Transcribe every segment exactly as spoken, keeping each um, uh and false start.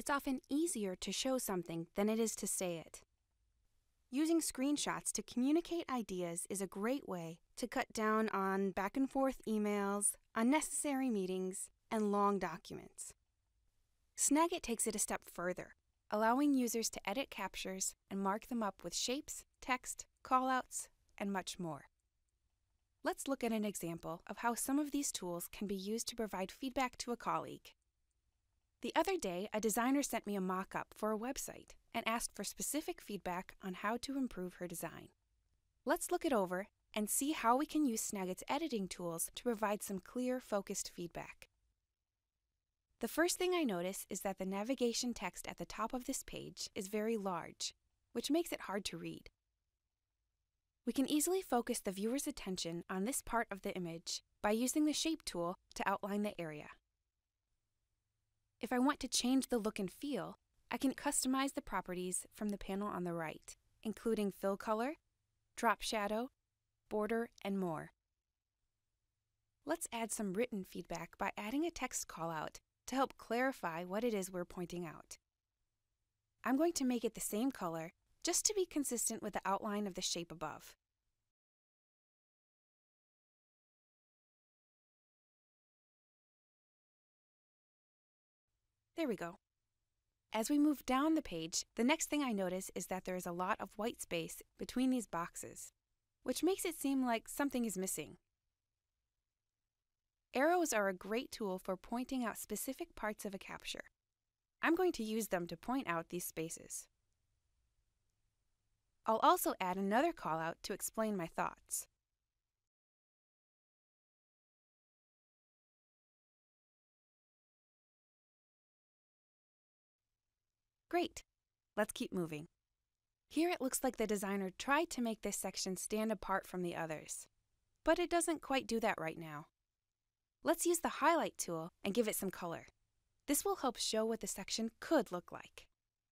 it's often easier to show something than it is to say it. Using screenshots to communicate ideas is a great way to cut down on back and forth emails, unnecessary meetings, and long documents. Snagit takes it a step further, allowing users to edit captures and mark them up with shapes, text, callouts, and much more. Let's look at an example of how some of these tools can be used to provide feedback to a colleague. The other day, a designer sent me a mock-up for a website and asked for specific feedback on how to improve her design. Let's look it over and see how we can use Snagit's editing tools to provide some clear, focused feedback. The first thing I notice is that the navigation text at the top of this page is very large, which makes it hard to read. We can easily focus the viewer's attention on this part of the image by using the Shape tool to outline the area. If I want to change the look and feel, I can customize the properties from the panel on the right, including fill color, drop shadow, border, and more. Let's add some written feedback by adding a text callout to help clarify what it is we're pointing out. I'm going to make it the same color just to be consistent with the outline of the shape above. There we go. As we move down the page, the next thing I notice is that there is a lot of white space between these boxes, which makes it seem like something is missing. Arrows are a great tool for pointing out specific parts of a capture. I'm going to use them to point out these spaces. I'll also add another callout to explain my thoughts. Great! Let's keep moving. Here it looks like the designer tried to make this section stand apart from the others, but it doesn't quite do that right now. Let's use the highlight tool and give it some color. This will help show what the section could look like.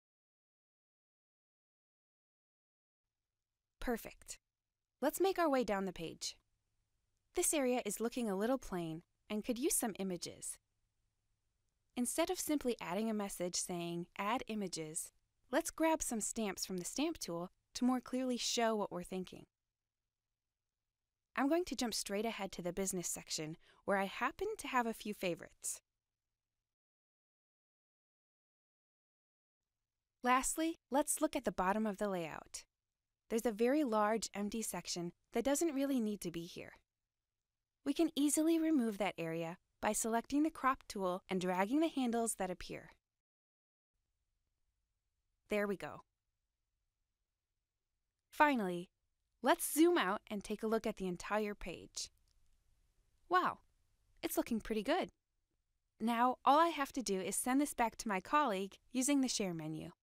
Perfect. Let's make our way down the page. This area is looking a little plain and could use some images. Instead of simply adding a message saying Add Images, let's grab some stamps from the Stamp tool to more clearly show what we're thinking. I'm going to jump straight ahead to the business section, where I happen to have a few favorites. Lastly, let's look at the bottom of the layout. There's a very large empty section that doesn't really need to be here. We can easily remove that area by selecting the Crop tool and dragging the handles that appear. There we go. Finally, let's zoom out and take a look at the entire page. Wow, it's looking pretty good. Now, all I have to do is send this back to my colleague using the Share menu.